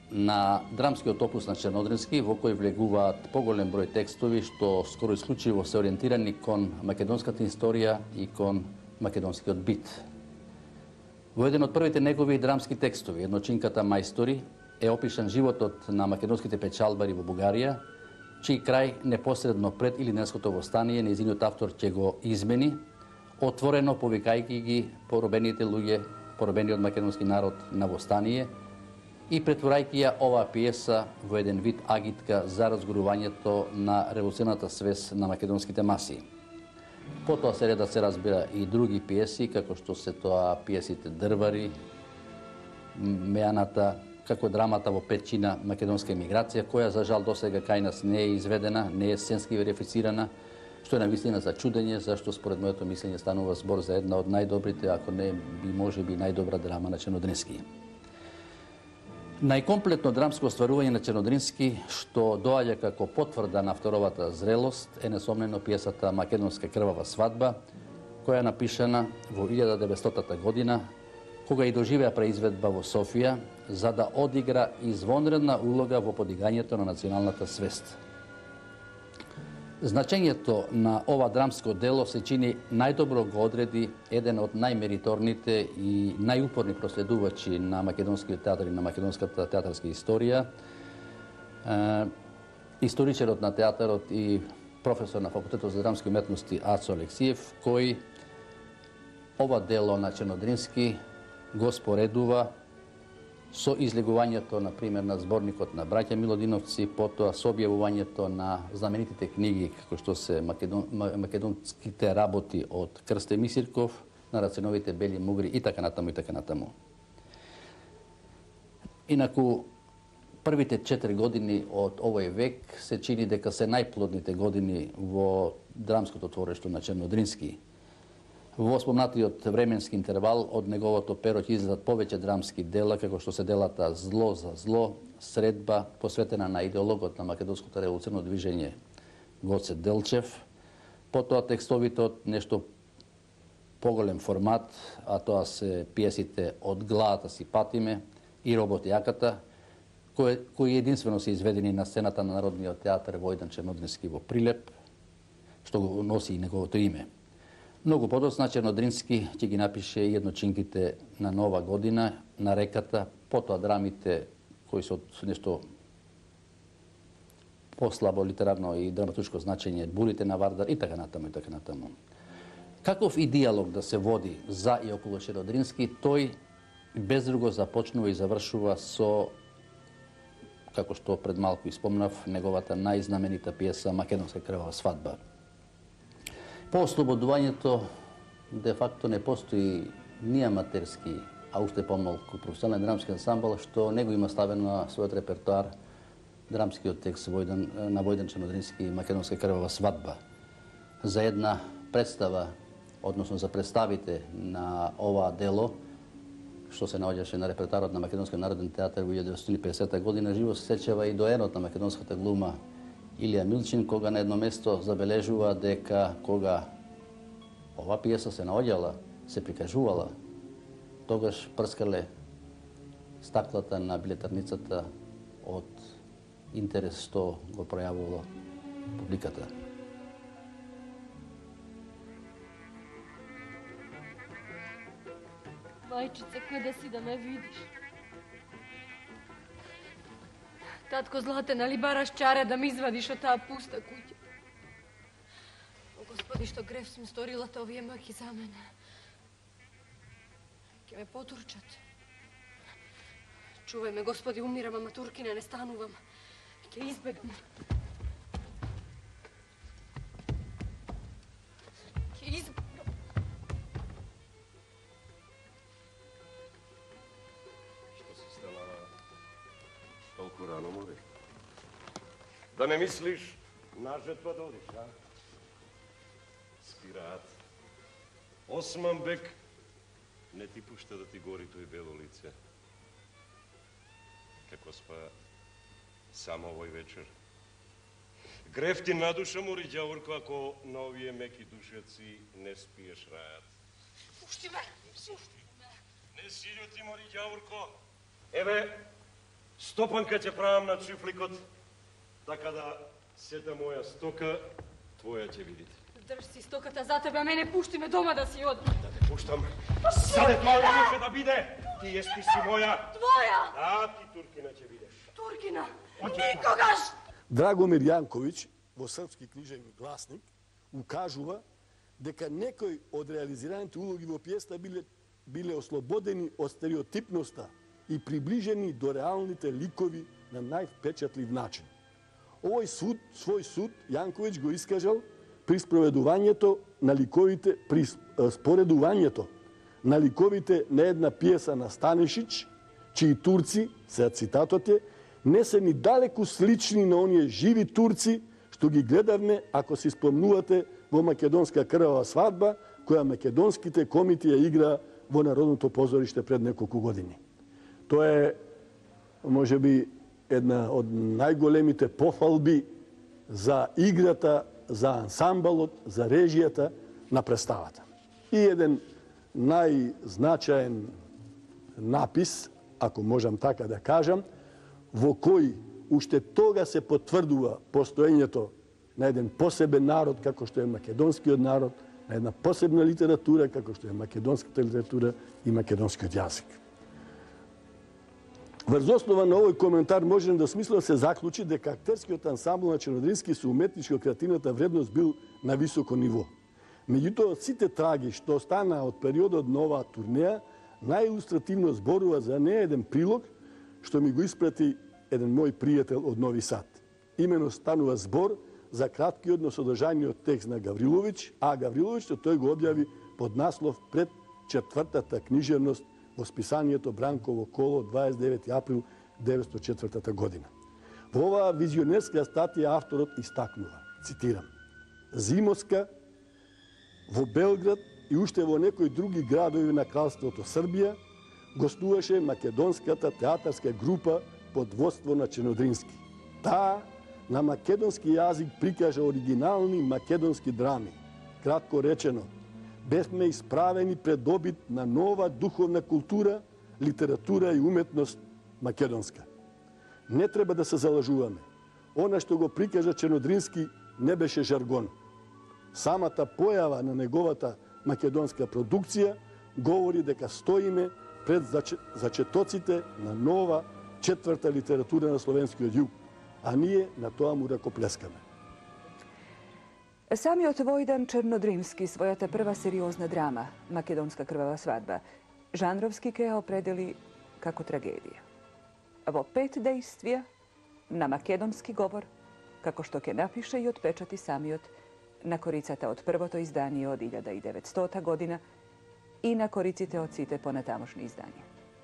на драмскиот опус на Чернодрински, во кој влегуваат поголем број текстови што скоро исклучиво се ориентирани кон македонската историја и кон македонскиот бит. Во еден од првите негови драмски текстови, Едночинката мајстори, е опишан животот на македонските печалбари во Бугарија, чиј крај непосредно пред Илинденското востание нејзиниот автор ќе го измени, отворено повикајќи ги поробените луѓе, поробениот македонски народ на востание и претворајќи ја оваа пиеса во еден вид агитка за разгорувањето на револуционата свест на македонските маси. Потоа се реда се разбира и други пиеси, како што се тоа пиесите Дрвари, Меаната, како драмата во Петчина македонска емиграција, која за жал досега кај нас не е изведена, не е сценски верифицирана, што е навистина за чудење, зашто според моето мислење станува збор за една од најдобрите, ако не би може би најдобра драма на Чернодрински. Најкомплетно драмско остварување на Чернодрински, што доаѓа како потврда на авторовата зрелост, е несомнено пиесата Македонска крвава свадба, која е напишана во илјада деветстотата година, кога и доживеа преизведба во Софија, за да одигра извонредна улога во подигањето на националната свест. Значењето на ова драмско дело се чини најдобро го одреди еден од најмериторните и најупорни проследувачи на македонскиот театар и на македонската театарска историја, е, историчарот на театарот и професор на Факултетот за драмски уметности Ацо Алексиев, кој ова дело на Чернодрински го споредува со излегувањето, например, на зборникот на браќа Милодиновци, потоа со објавувањето на знаменитите книги, како што се македон, македонските работи од Крсте Мисирков, на Рациновите бели мугри и така натаму и така натаму. Инаку, првите четири години од овој век се чини дека се најплодните години во драмското творештво на Чернодрински. Во спомнатиот временски интервал од неговото перо ќе излезат повеќе драмски дела, како што се делата Зло за зло, Средба, посветена на идеологот на македонското револуционно движење Гоце Делчев, потоа текстовите од нешто поголем формат, а тоа се пиесите Од главата си патиме и Робот јаката, кои, кои единствено се изведени на сцената на Народниот театар Војдан Чернодрински во Прилеп, што го носи и неговото име. Многу подоцна Чернодрински ќе ги напише и Едночинките на Нова година, На реката, потоа драмите кои се од нешто послабо литерарно и драматуршко значење, Бурите на Вардар и така натаму и така натаму. Каков и диалог да се води за и околу Чернодрински, тој без друго започнува и завршува со, како што пред малку испомнав, неговата најзнаменита пиеса Македонска крвава свадба. По ослободувањето, де факто не постои ни аматерски, а уште помалку професионален драмски ансамбл, што него има ставен на својот репертуар драмскиот текст Војдан, на Војдан Чернодрински Македонска крвава свадба. За една представа, односно за представите на ова дело, што се наоѓаше на репертуарот на Македонскиот народен театар во илјада деветстотини и педесета година, живо се сечава и доенот на македонската глума Илија Милчин, кога на едно место забележува дека кога ова пиеса се наоѓала, се прикажувала, тогаш прскале стаклата на билетарницата од интерес што го пројавувало публиката. Мајчице, каде си да ме видиш? Татко Злате, нали бараш чаре да ме извадиш од таа пуста куќа? О, Господи, што греф сум сторилата овие мъки за мене. Ке ме потурчат. Чувај ме, Господи, умирам, ама туркина не станувам. Ке избегам. Ке избегам. Толку рано, море. Да не мислиш на жетва да одиш, а? Спираат. Осман бек не ти пушта да ти гори тој бело лице. Како спа само овој вечер. Греф ти на душа, мори ѓаурко, ако на овие меки душеци не спиеш рајат. Пушти ме! Пушти ме! Не си љути, мори ѓаурко. Еве, Стопанка ќе правам на чифликот, така да сета моја стока, твоја ќе видите. Држ си стоката за тебе, а мене пушти ме дома да си одам. Да те пуштам. Саде тоа може да биде. Ти ести си моја. Твоја? Да, ти Туркина ќе бидеш. Туркина? Никогаш! Драгомир Јанковиќ во Српски книжевни гласник укажува дека некои од реализираните улоги во пиеста биле, биле ослободени од стереотипноста и приближени до реалните ликови на највпечатлив начин. Овој суд, свој суд, Јанковиќ го искажал при спроведувањето на ликовите, при споредувањето на ликовите на една пиеса на Станишич, чии турци, сега цитатот е, не се ни далеку слични на оние живи турци што ги гледавме, ако си спомнувате, во Македонска крвава свадба, која македонските комити ја игра во Народното позориште пред неколку години. Тоа е, може би, една од најголемите пофалби за играта, за ансамблот, за режијата на представата. И еден најзначаен напис, ако можам така да кажам, во кој уште тога се потврдува постоењето на еден посебен народ, како што е македонскиот народ, на една посебна литература, како што е македонската литература и македонскиот јазик. Врз основа на овој коментар можем да смислено се заклучи дека актерскиот ансамбл на Чернодрински со уметничко-креативната вредност бил на високо ниво. Меѓутоа, од сите траги што остана од периодот на оваа турнеја, најилустративно зборува за неја еден прилог што ми го испрати еден мој пријател од Нови Сад. Имено станува збор за краткиот, но содржаниот текст на Гавриловиќ, а Гавриловиќ што тој го објави под наслов пред четвртата книжевност во списанието Бранково коло дваесет и девети април деветстотини и четвртата година. Во оваа визионерска статија авторот истакнува, цитирам, зимоска, во Белград и уште во некои други градови на кралството Србија гостуваше македонската театарска група под водство на Чернодрински. Таа на македонски јазик прикажа оригинални македонски драми. Кратко речено, бевме исправени пред добит на нова духовна култура, литература и уметност македонска. Не треба да се залажуваме. Она што го прикажа Чернодрински не беше жаргон. Самата појава на неговата македонска продукција говори дека стоиме пред зачетоците на нова четврта литература на словенскиот југ, а ние на тоа му ракоплескаме. Самиот Војдан Чернодримски, својата прва сериозна драма, Македонска крвава свадба, жанровски ке ја определи како трагедија. Во пет дејствија на македонски говор, како што ке напише и отпечати самиот на корицата од првото издание од илјада и деветстота година и на кориците од сите понатамошни изданија.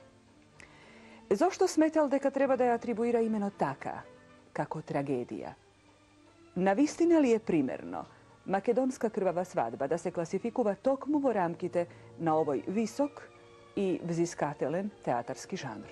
Зошто сметал дека треба да ја атрибуира имено така, како трагедија? Навистина ли е примерно Македонска крвава свадба да се класификува токму во рамките на овој висок и взискателен театарски жанр?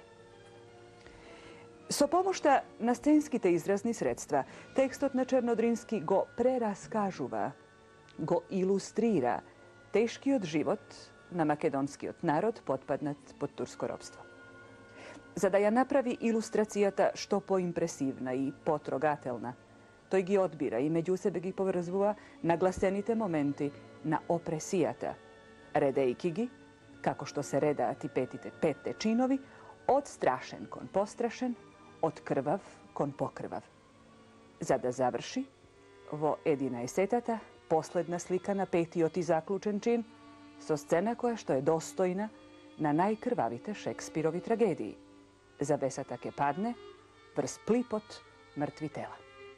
Со помошта на сценските изразни средства, текстот на Чернодрински го прераскажува, го илустрира тешкиот живот на македонскиот народ потпаднат под турско робство. За да ја направи илустрацијата што поимпресивна и потрогателна, тој ги одбира и меѓу себе ги поврзува нагласените моменти на опресијата, редејки ги, како што се редаат и петите петте чинови, од страшен кон пострашен, од крвав кон покрвав. За да заврши во единаесетата последна слика на петиот и заклучен чин со сцена која што е достојна на најкрвавите Шекспирови трагедии. Завесата ке падне врз плипот мртви тела.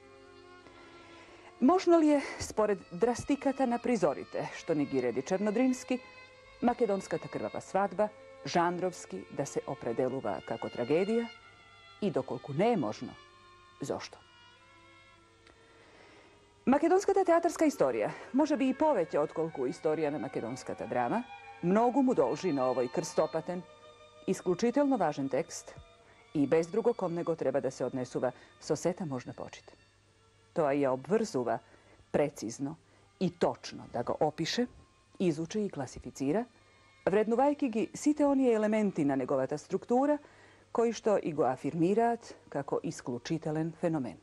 Можно ли е, според драстиката на призорите, што ни ги реди Чернодрински, Македонската крвава свадба жанровски да се определува како трагедија и доколку не е можно, зошто? Македонската театарска историја, може би и повеќе отколку историја на македонската драма, многу му должи на овој крстопатен, исклучително важен текст и без друго кон него треба да се однесува со сета можна почит. Тоа ја обврзува прецизно и точно да го опише, изучи и класифицира, вреднувајќи ги сите оние елементи на неговата структура koji što i go afirmiraat kako isključitelen fenomen.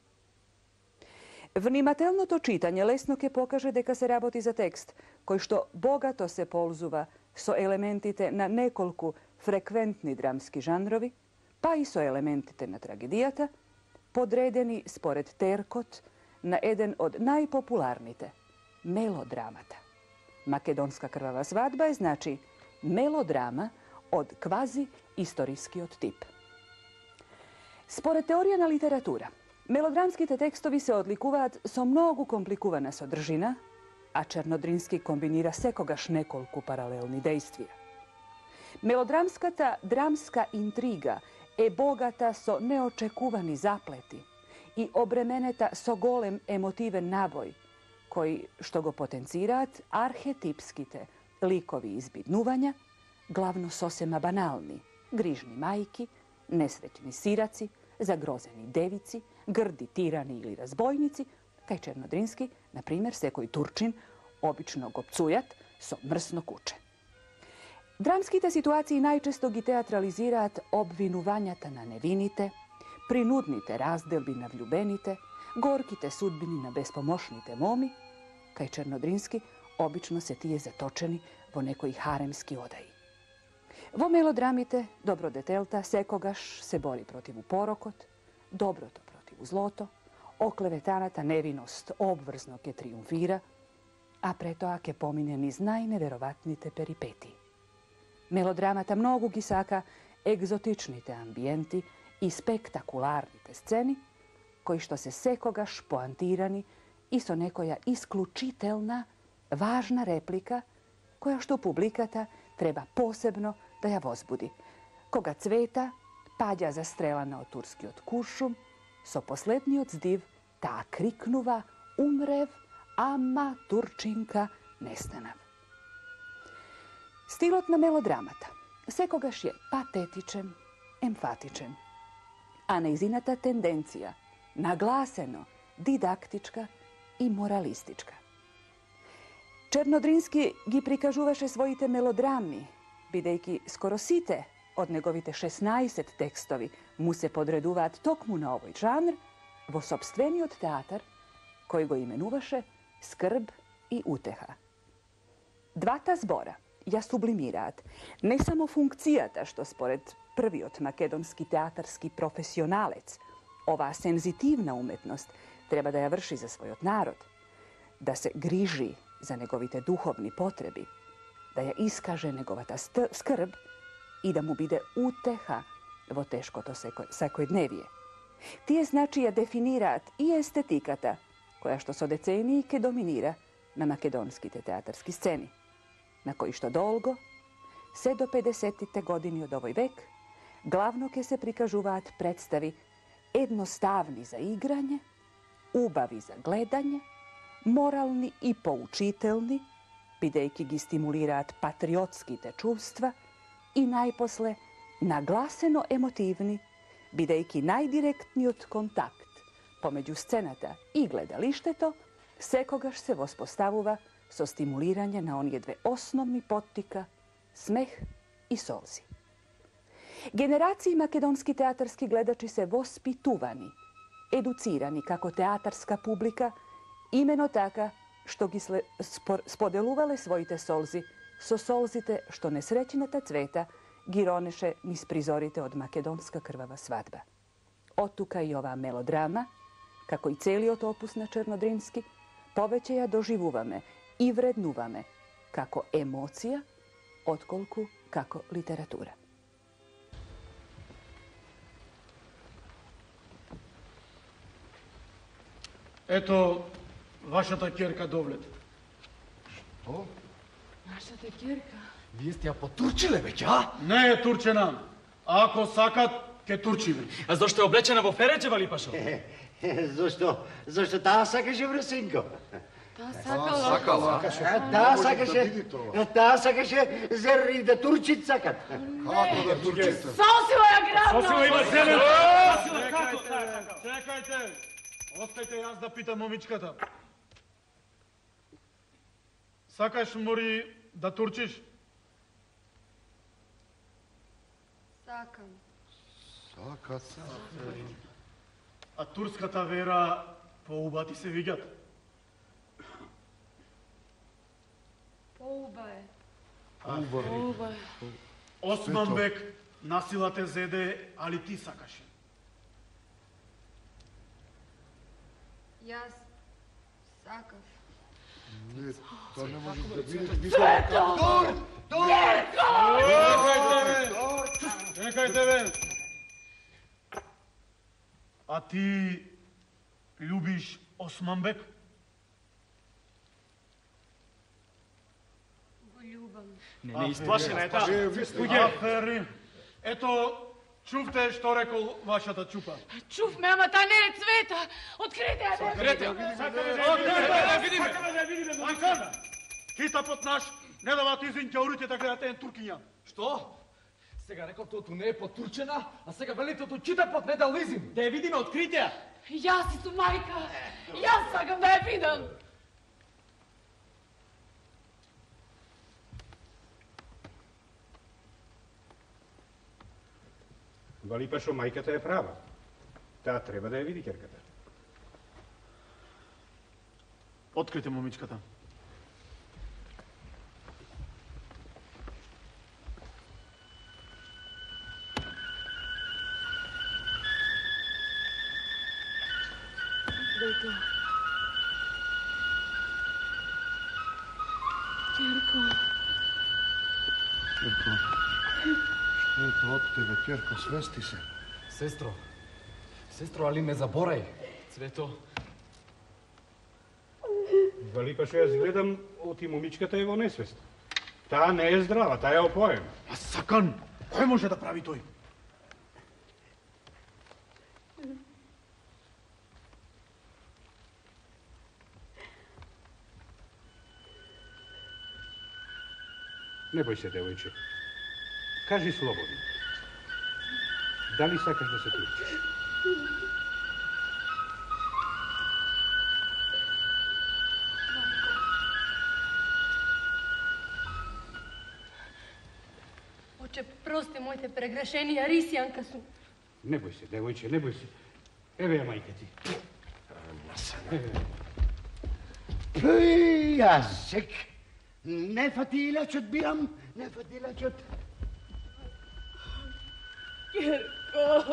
Vнимателното читање лесно ке покаже дека се работи за текст, кој што богато се ползува со елементите на неколку фреквентни драмски жанрови, па и со елементите на трагедијата, подредени според теркот на еден од најпопуларните – мелодрамата. Македонска крвава свадба е значи мелодрама од квази-историскиот тип. Според теорија на литература, мелодрамските текстови се одликуваат со многу компликувана содржина, а Чернодрински комбинира секогаш неколку паралелни дејствија. Мелодрамската драмска интрига е богата со неочекувани заплети и обременета со голем емотивен набој, кои што го потенцираат архетипските ликови избиднувања, главно сосема банални, грижни мајки, несреќни сираци, загрозени девици, грди тирани или разбойници, кај Чернодрински, на пример, секој турчин обично го пцујат со мрсно куче. Драмските ситуации најчесто ги театрализираат обвинувањата на невините, принудните разделби на влюбените, горките судбини на беспомошните моми, кај Чернодрински обично се тие заточени во некои харемски одаи. Во мелодрамите добродетелта секогаш се бори против порокот, доброто против злото, оклеветаната невиност обврзно ке триумфира, а претоа ке помине низ најневероватните перипетии. Мелодрамата многу ги сака екзотичните амбиенти и спектакуларните сцени, кои што се секогаш поантирани и со некоја исклучителна, важна реплика, која што публиката треба посебно да ја возбуди. Кога Цвета паѓа застрелана од турскиот куршум, со последниот здив таа крикнува «Умрев, ама турчинка нестанав». Стилот на мелодрамата секогаш е патетичен, емфатичен, а нејзината тенденција нагласено дидактичка и моралистичка. Чернодрински ги прикажуваше своите мелодрами, бидејќи скоро сите од неговите шеснаесет текстови му се подредуваат токму на овој жанр во сопствениот театар кој го именуваше Скрб и утеха. Двата збора ја сублимираат не само функцијата што според првиот македонски театарски професионалец оваа сензитивна уметност треба да ја врши за својот народ, да се грижи за неговите духовни потреби, да ја искаже неговата скрб и да му биде утеха во тешкото секојдневие. Тие значи ја дефинираат и естетиката, која што со децении ке доминира на македонските театарски сцени, на кои што долго, се до педесеттите години од овој век, главно ке се прикажуваат представи едноставни за играње, убави за гледање, морални и поучителни, бидејќи ги стимулираат патриотските чувства и најпосле нагласено емотивни, бидејќи најдиректниот контакт помеѓу сцената и гледалиштето секогаш се воспоставува со стимулирање на оние две основни поттика – смех и солзи. Генерации македонски театарски гледачи се воспитувани, едуцирани како театарска публика, имено така што ги споделувале своите солзи со солзите што несреќната Цвета ги ронеше низ призорите од македонска крвава свадба. Оттука и оваа мелодрама, како и целиот опус на Чернодрински, повеќе ја доживуваме и вреднуваме како емоција, отколку како литература. Ето, вашата ќерка Довлет. Што? Нашата ќерка? Вие сте ја потурчиле веќе, а? Не е турчена. Ако сакат, ке турчиме. А зошто е облечена во Фереџева липашо? Зошто? Зошто таа сакаше врсинко. Таа сакала. Сакала? Таа сакаше, таа сакаше зерри да турчит сакат. Како да турчите? Сосила ја грабна! Сосила има селен! Чекајте, чекајте! Остајте јас да питам момичката. Сакаш, мори, да турчиш? Сакам. Така Цафери. А турската вера поубати се виѓат? Поуба е. Поуба е. Осман век насила те зеде, али ти сакаше. Јас сакав. Не, тоа не може да биде. Цвето! Дур! Дур! Чекајте ве! А ти љубиш Османбек? Го љубам. Не, не изплашена е таа. Афери. Ето, чувте што рекол вашата чупа. Чувме, ама та не е Цвета. Открите ја да Открите. Сакаме да ја видиме. Сакаме да ја видиме. Макар. Хитапот наш не дават изин ќаурите да гледате ен туркиња. Што? Сега рекол тото не е потурчена, а сега велите тото читапот не да лизим. Да ја видиме, открите ја. Јас си сум мајка. Јас сакам да ја видам. Валипашо, мајката е права. Таа треба да ја види ќерката. Открите момичката. Дето. Ќерко. Ќерко. Што е тоа од тебе, Ќерко? Свести се. Сестро, сестро, али не заборај. Цвето. Валипашо, јас гледам, оти момичката е во несвест. Таа не е здрава, таа е опоена. А Сакан, кој може да прави тој? Не бој се, девојче. Кажи слободно. Дали сакаш да се турчиш? Оче, прости моите прегрешенија, рисјанка сум. Не бој се, девојче, не бој се. Еве ја мајка ти. Пуј, јазик. Не фатилачот бирам, не фатилачот. Ќерко.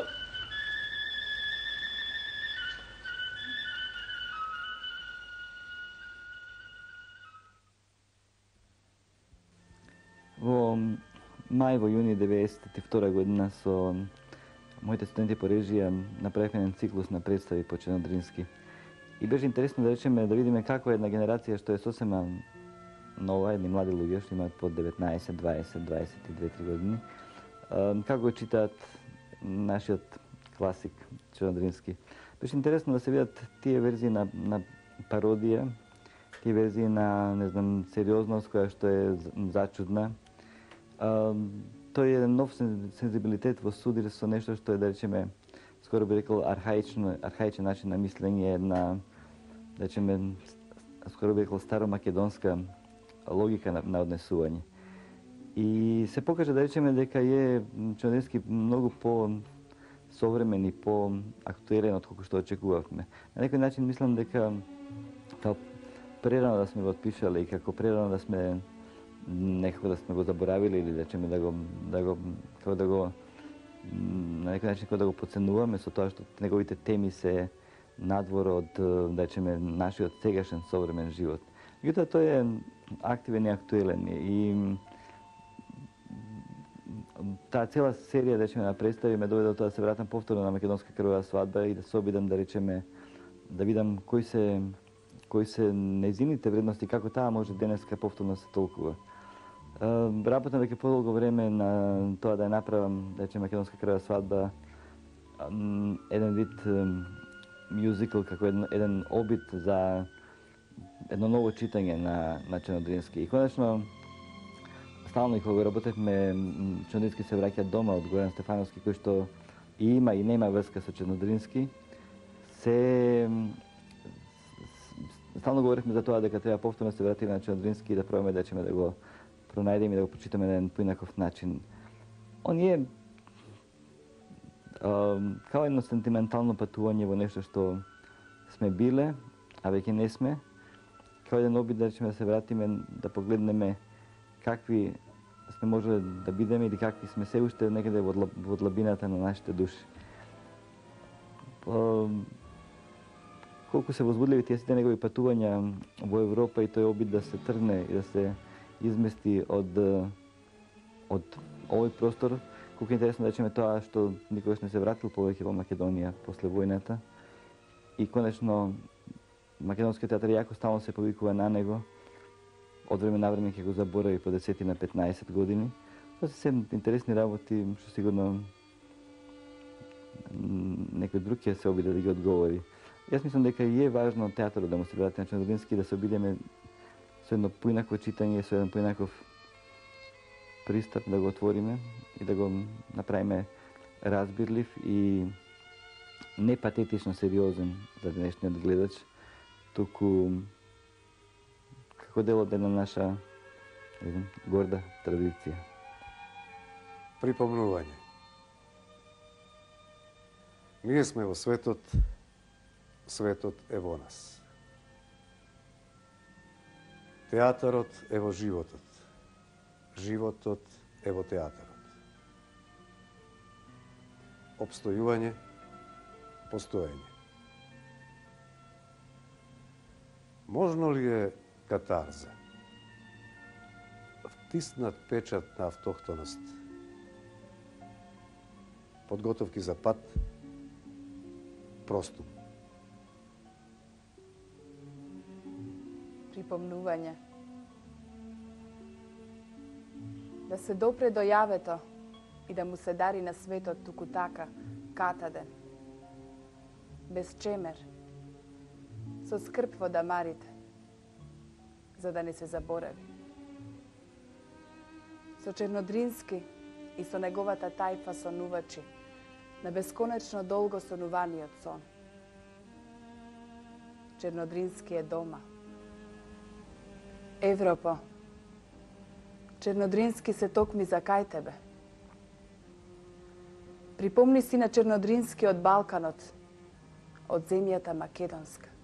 Во мај во јуни деветдесет и втора година со моите студенти по режија направивме еден циклус на представи по Чернодрински. И беше интересно да речеме да видиме како една генерација што е сосема нова, едни млади луѓе што имаат по деветнаесет, дваесет, дваесет и две три години, како го читаат нашиот класик Чернодрински. Беше интересно да се видат тие верзии на, на пародија, тие верзии на, не знам, сериозност која што е зачудна. А, тој е еден нов сензибилитет во судир со нешто што е, да речеме, скоро би рекол архаично, архаичен начин на мислење, една, да речеме, скоро би рекол старомакедонска логика на, на однесување. И се покажа, да речеме, дека е Чернодрински многу по современ и по актуелен од колку што очекувавме. На некој начин мислам дека како прерано да сме го отпишале и како прерано да сме некако да сме го заборавиле или да речеме да го да го како да го на некој начин како да го подценуваме со тоа што неговите теми се надвор од, да речеме, нашиот сегашен современ живот. Меѓутоа тој е активен и актуелен и таа цела серија, да речеме, на представи ме доведе до тоа да се вратам повторно на Македонска крвава свадба и да се обидам, да речеме, да видам кои се кои се нејзините вредности, како таа може денеска повторно да се толкува. Работам веќе подолго време на тоа да ја направам, да речеме, Македонска крвава свадба, еден вид мюзикл, како еден, еден обид за едно ново читање на, на Чернодрински. И конечно, стално и кога работевме, Чернодрински се враќа дома од Горан Стефановски, кој што и има и нема врска со Чернодрински, се стално говоревме за тоа дека треба повторно се вратиме на Чернодрински и да пробаме да речеме да го пронајдеме и да го прочитаме на еден поинаков начин. Он е Kao jedno sentimentalno patuanje во нешто што сме биле, а веќе не сме. Kao jedan обид да речеме да се вратиме, да погледнеме какви сме можеле да бидеме или какви сме се уште некаде во длабината на нашите души. Колку се возбудливи тие сите негови патувања во Европа и тој обид да се тргне и да се измести од од овој простор, колку е интересно да речеме тоа што никогаш не се вратил повеќе во Македонија после војната. И конечно македонскиот театар јако стално се повикува на него. Од време на време ќе го заборави по десет на петнаесет години. Тоа се се интересни работи, што сигурно некој друг ќе се обиде да ги одговори. Јас мислам дека и е важно театарот да му се врати на Чернодрински, да се обидеме со едно поинакво читање, со еден поинаков пристап да го отвориме и да го направиме разбирлив и не патетично сериозен за денешниот гледач, туку како дел од една наша еден, горда традиција. Припомнување. Ние сме во светот, светот е во нас. Театарот е во животот. Животот е во театарот. Обстојување, постоење. Можно ли е катарза? Втиснат печат на автохтоност. Подготовки за пат, простум. Припомнување. Да се допре до јавето и да му се дари на светот туку така, катаден, без чемер, со скрп во дамарите, за да не се заборави. Со Чернодрински и со неговата тајфа сонувачи на бесконечно долго сонуваниот сон. Чернодрински е дома. Европо, Чернодрински се токми за кај тебе. Припомни си на Чернодрински од Балканот, од земјата Македонска.